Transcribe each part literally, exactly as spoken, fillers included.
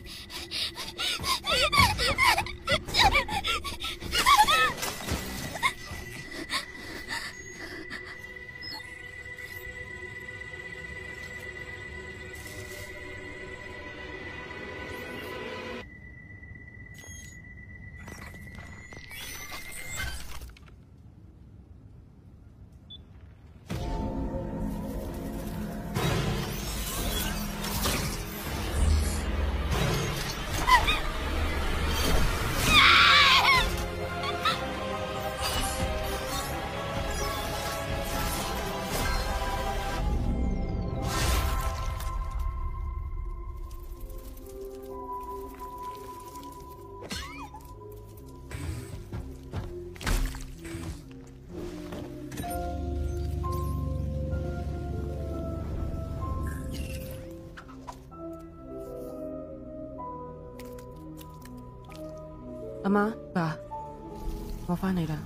阿媽，爸，我翻嚟啦。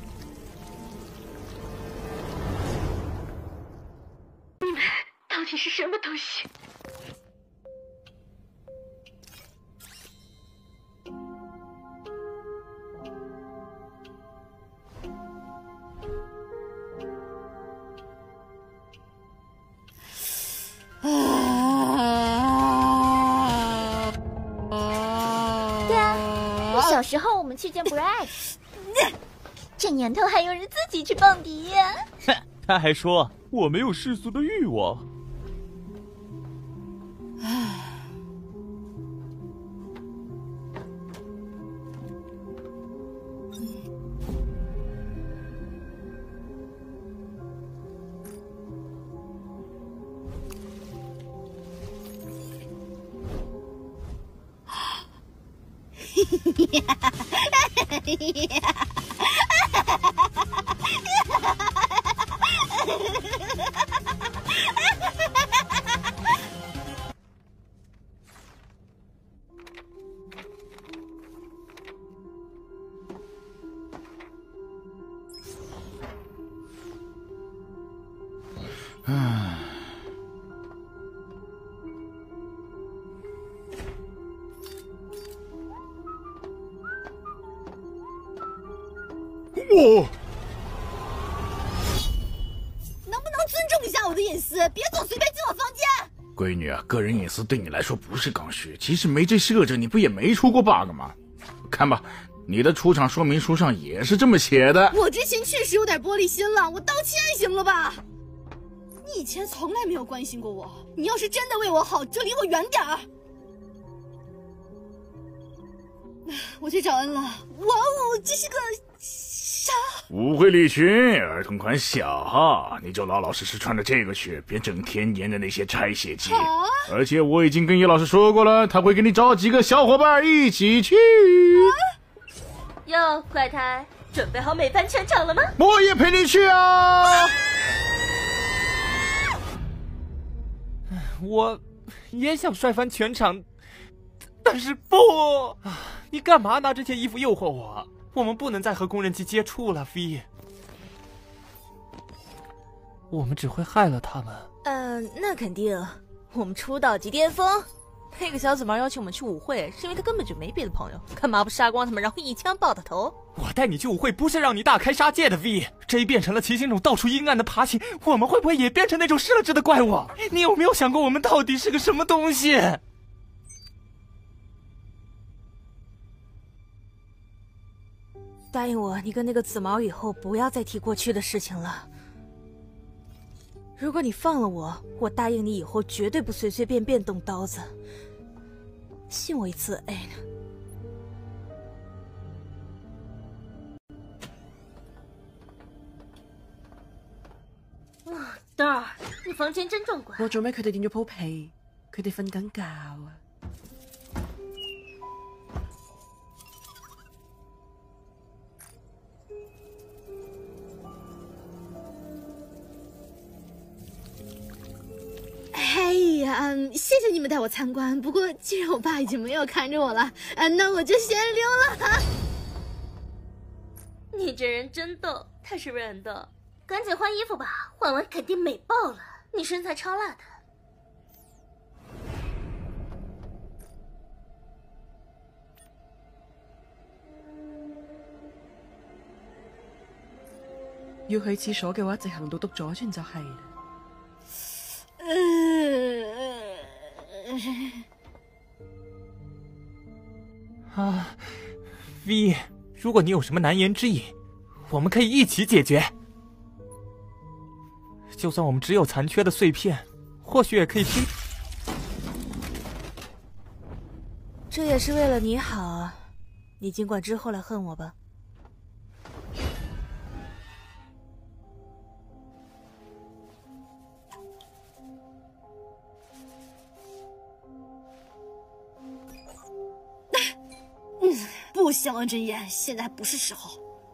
你们到底是什么东西？ 小时候我们去见 Bryce， 这年头还有人自己去蹦迪呀、 哼，他还说我没有世俗的欲望。 我能不能尊重一下我的隐私？别总随便进我房间。 闺女啊，个人隐私对你来说不是刚需，即使没这设置，你不也没出过 bug 吗？看吧，你的出场说明书上也是这么写的。 我之前确实有点玻璃心了，我道歉行了吧？你以前从来没有关心过我，你要是真的为我好，就离我远点儿。我去找恩了。哇哦，这是个啥？ 舞会礼裙，儿童款小号，你就老老实实穿着这个去，别整天黏着那些拆血机。 啊、 而且我已经跟叶老师说过了，他会给你找几个小伙伴一起去。 哟，怪胎，准备好美翻全场了吗？ 我也陪你去啊！啊我也想帅翻全场，但是不，你干嘛拿这件衣服诱惑我？我们不能再和工人机接触了 ，V。我们只会害了他们。 嗯、呃，那肯定。我们出道即巅峰。那个小紫毛邀请我们去舞会，是因为他根本就没别的朋友，干嘛不杀光他们，然后一枪爆他头？ 我带你去舞会不是让你大开杀戒的 V，J 变成了骑行种到处阴暗的爬行，我们会不会也变成那种失智的怪物？你有没有想过我们到底是个什么东西？ 答应我，你跟那个紫毛以后不要再提过去的事情了。如果你放了我，我答应你以后绝对不随随便便动刀子。信我一次，哎呢。 哇，豆儿，你房間真壯觀。 我做咩佢哋墊咗鋪被？佢哋瞓緊覺啊！ 哎呀，嗯，谢谢你们带我参观。不过既然我爸已经没有看着我了，啊，那我就先溜了。 你这人真逗，他是人的。赶紧换衣服吧，换完肯定美爆了。你身材超辣的。 要去廁所嘅話，直行到篤左轉就係啦。 啊 ，V， 如果你有什么难言之隐，我们可以一起解决。就算我们只有残缺的碎片，或许也可以拼。 这也是为了你好啊，你尽管之后来恨我吧。 不行了，真言，现在还不是时候。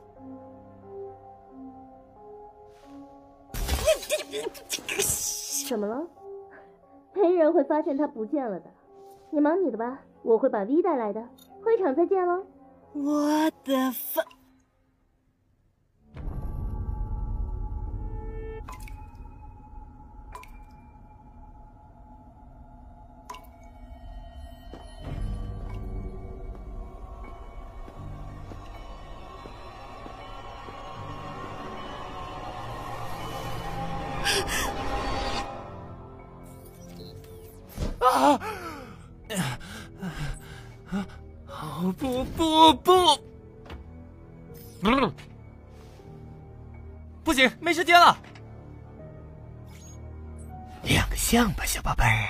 怎么了？没人会发现他不见了的。你忙你的吧，我会把 V 带来的。会场再见喽。 我的发。 啊！啊！不不不！不，不行，没时间了。亮个相吧，小宝贝儿。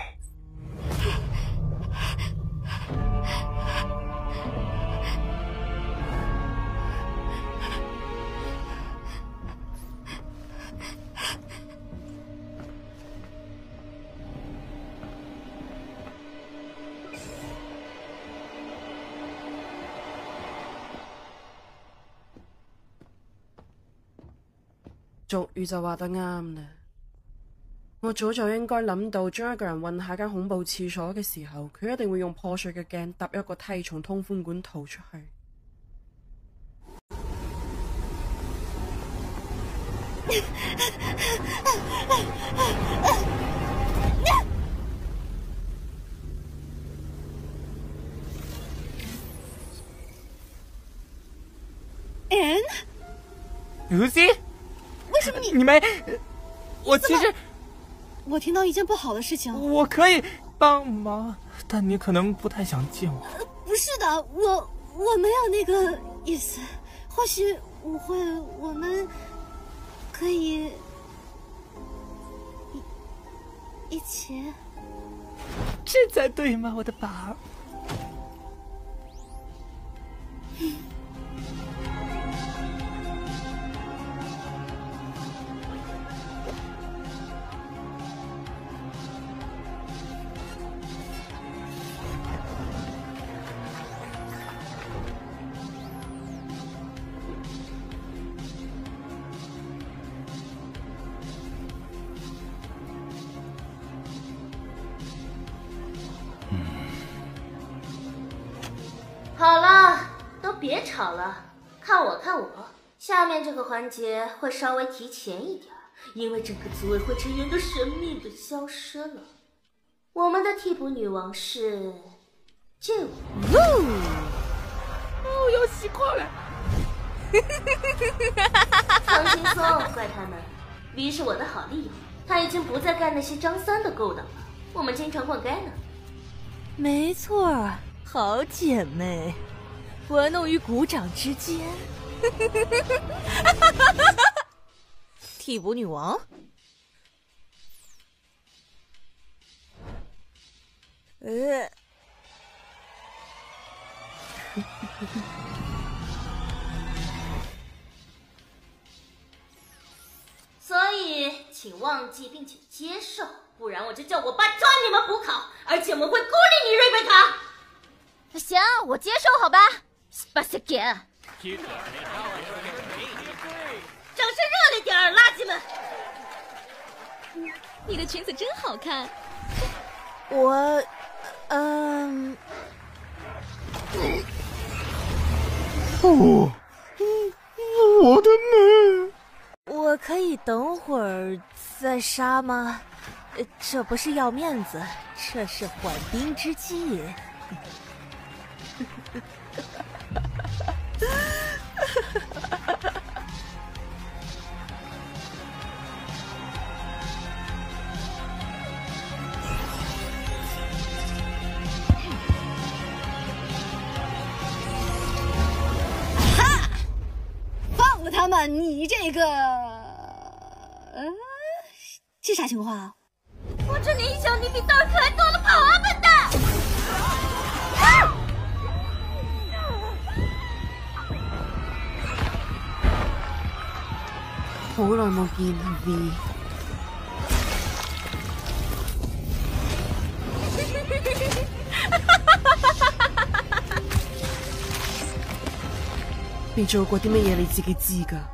俗語就話得啱啦，我早就應該諗到，將一個人韞喺間恐怖廁所嘅時候，佢一定會用破碎嘅鏡搭一個梯從通風管逃出去。 Lucy， 为什么你你没？我其实我听到一件不好的事情。 我可以帮忙，但你可能不太想见我。 呃、不是的，我我没有那个意思。或许舞会我们可以一一起。 这才对嘛，我的宝儿。 嗯好了，都别吵了，看我看我。下面这个环节会稍微提前一点，因为整个组委会成员都神秘的消失了。我们的替补女王是这位。 哦，有喜快了！ 放轻松，怪他们。V 是我的好利友，他已经不再干那些张三的勾当了。我们经常逛街呢。 没错。好姐妹，玩弄于股掌之间。替补女王，呃， 所以请忘记并且接受，不然我就叫我爸抓你们补考，而且我们会孤立你，瑞贝卡。 行，我接受，好吧。巴西给，掌声热烈点儿，垃圾们！ 你的裙子真好看。 我，嗯， 哦，我的妈！ 我可以等会儿再杀吗？这不是要面子，这是缓兵之计。 呀，你这个，呃，这啥情况啊？ 我这里想你比大可还多了跑啊，笨蛋！啊！ 好耐冇見 V， 你做過啲乜嘢你自己知㗎？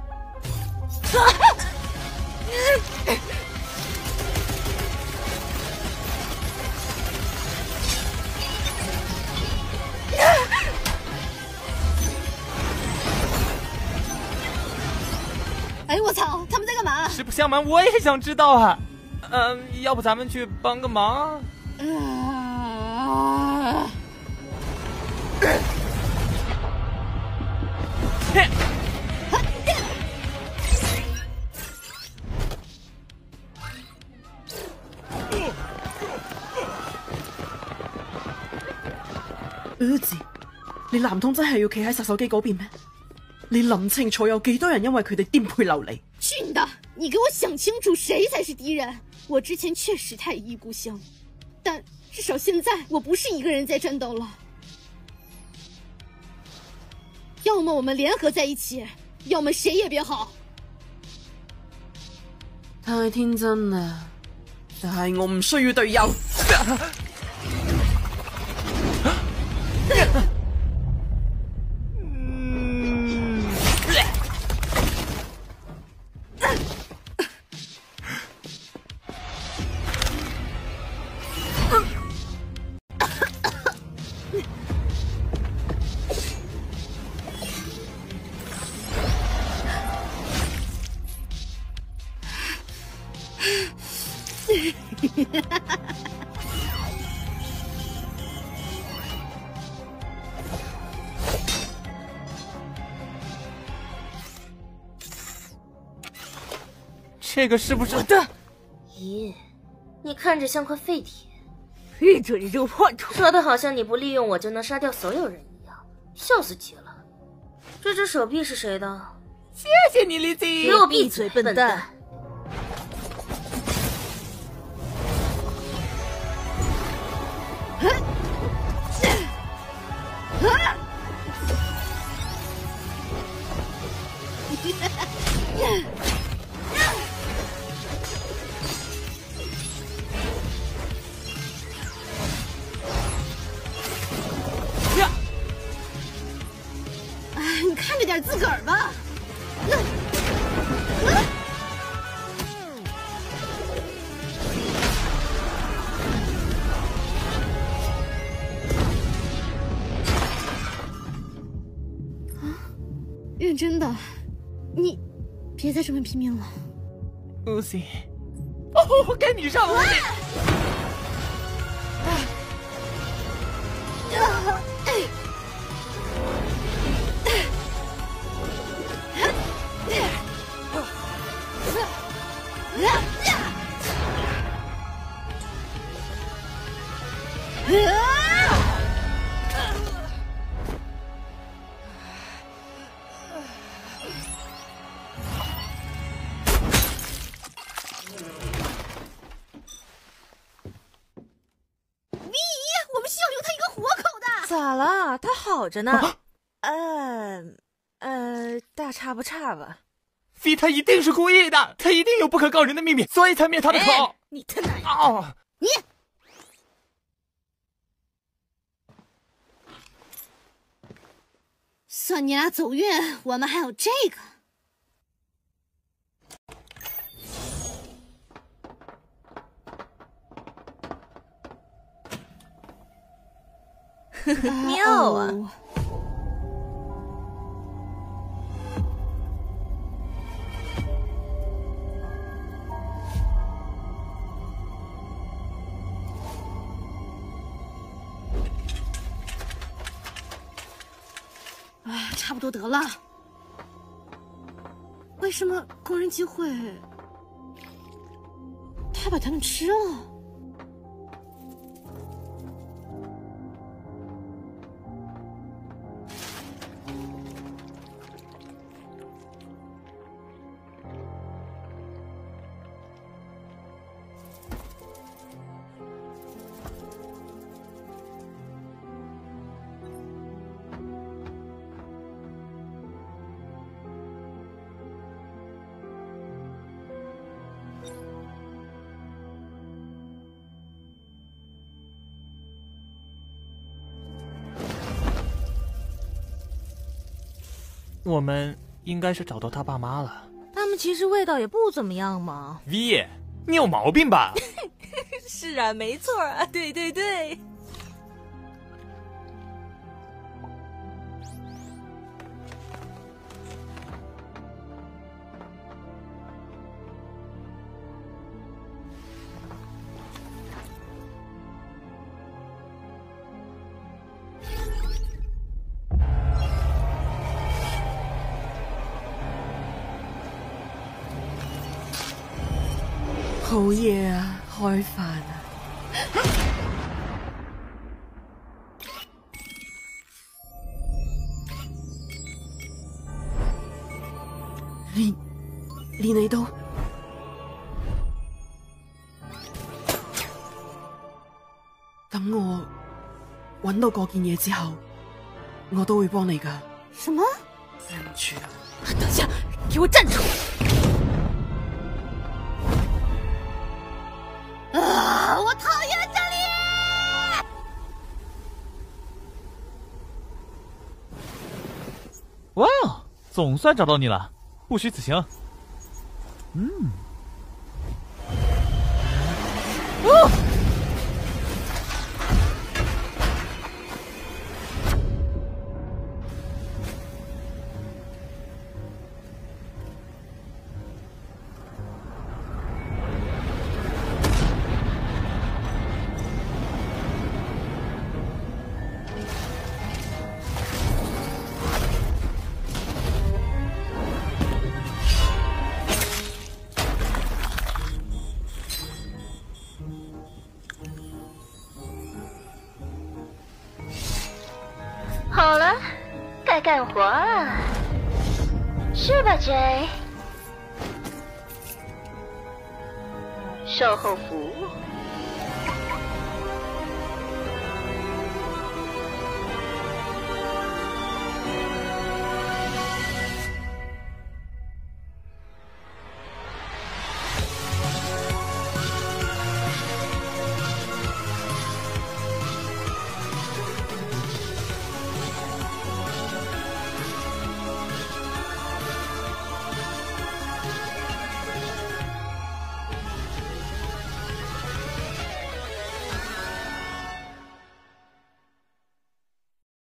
哎呦我操，他们在干嘛？ 实不相瞒，我也想知道啊。嗯、呃，要不咱们去帮个忙？ 啊！ 兒子，你南通真係要企喺殺手機嗰邊咩？你諗清楚有幾多人因為佢哋顛沛流離？ 去你的！你給我想清楚誰才是敵人。我之前確實太一意孤行，但至少現在我不是一個人在戰鬥了。要麼我們聯合在一起，要麼誰也別好。 太天真啦！但係我唔需要隊友。 这个是不是？ 咦，你看着像块废铁。 闭嘴，你这个叛徒！ 说的好像你不利用我就能杀掉所有人一样，笑死极了。这只手臂是谁的？ 谢谢你，李子。 给我闭嘴， 笨笨蛋！ 哎，你看着点自个儿吧。认真的，你别再这么拼命了。 Uzi， 哦，该你上了。 咋了？他好着呢。啊、呃呃，大差不差吧。 V 他一定是故意的，他一定有不可告人的秘密，所以才灭他的口。 哎、你他奶奶！ 哦， 你算你俩走运，我们还有这个。 妙啊！ 哦哎，差不多得了。为什么工人机会他把他们吃了？ 我们应该是找到他爸妈了。 他们其实味道也不怎么样嘛。 V， 你有毛病吧？ 是啊，没错啊，对对对。 好嘢啊，開飯啊！連連你都等我揾到嗰件嘢之後，我都會幫你㗎。 什麼？ 對唔住啊！ 等下，給我站住！ 啊！我討厭這裡！ 哇，總算找到你了，不虛此行。嗯。哦。 好了，该干活了，是吧，J？售后服务。